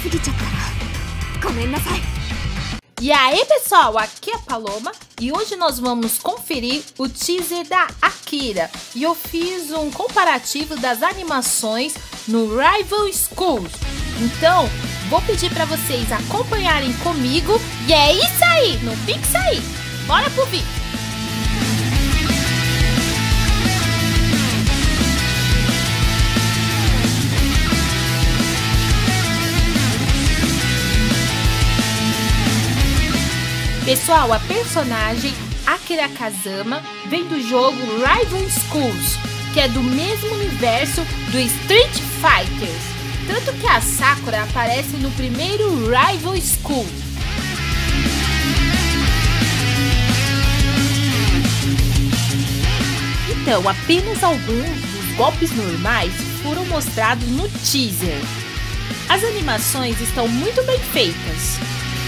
E aí pessoal, aqui é a Paloma e hoje nós vamos conferir o teaser da Akira. E eu fiz um comparativo das animações no Rival Schools. Então, vou pedir para vocês acompanharem comigo e é isso aí, não fique aí. Bora pro vídeo! Pessoal, a personagem Akira Kazama vem do jogo Rival Schools, que é do mesmo universo do Street Fighter. Tanto que a Sakura aparece no primeiro Rival Schools. Então, apenas alguns dos golpes normais foram mostrados no teaser. As animações estão muito bem feitas.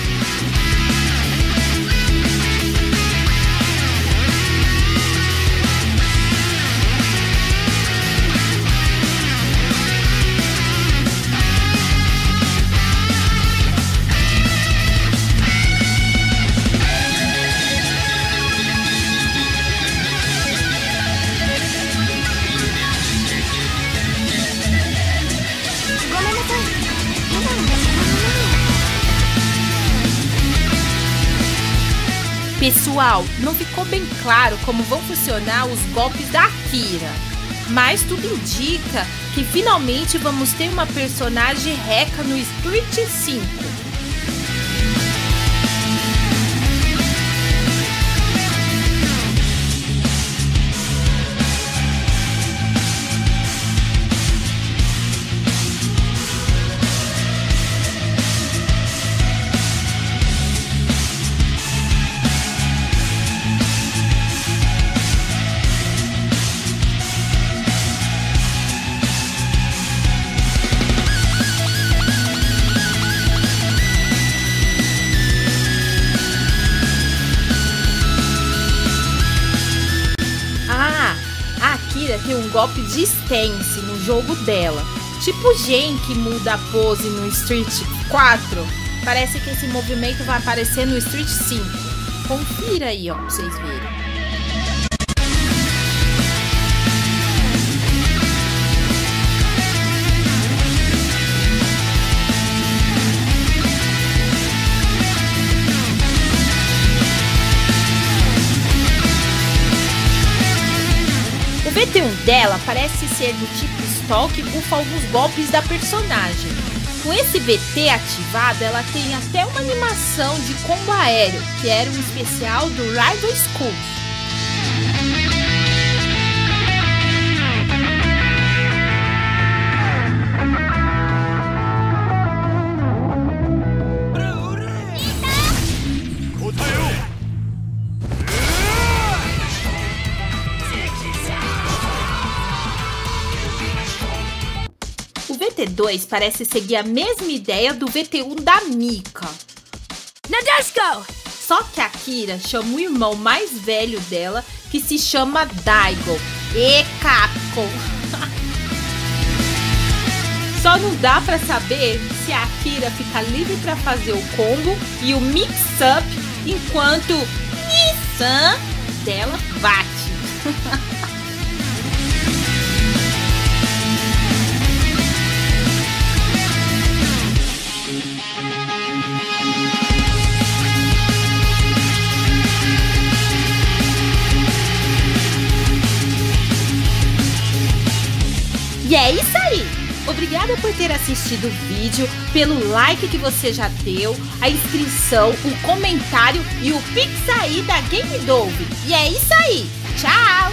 Pessoal, não ficou bem claro como vão funcionar os golpes da Akira, mas tudo indica que finalmente vamos ter uma personagem Rekka no Street 5. Tem um golpe de stance no jogo dela, tipo Gen que muda a pose no Street 4. Parece que esse movimento vai aparecer no Street 5. Confira aí, ó, pra vocês verem. O VT1 dela parece ser do tipo Stalk e bufa alguns golpes da personagem. Com esse VT ativado, ela tem até uma animação de combo aéreo, que era um especial do Rival Schools. O VT2 parece seguir a mesma ideia do VT1 da Mika. Nadeshiko! Só que a Akira chama o irmão mais velho dela, que se chama Daigo. E Capcom! Só não dá pra saber se a Akira fica livre pra fazer o combo e o mix-up, enquanto Nissan dela bate. E é isso aí! Obrigada por ter assistido o vídeo, pelo like que você já deu, a inscrição, o comentário e o Pix aí da Game Dove. E é isso aí! Tchau!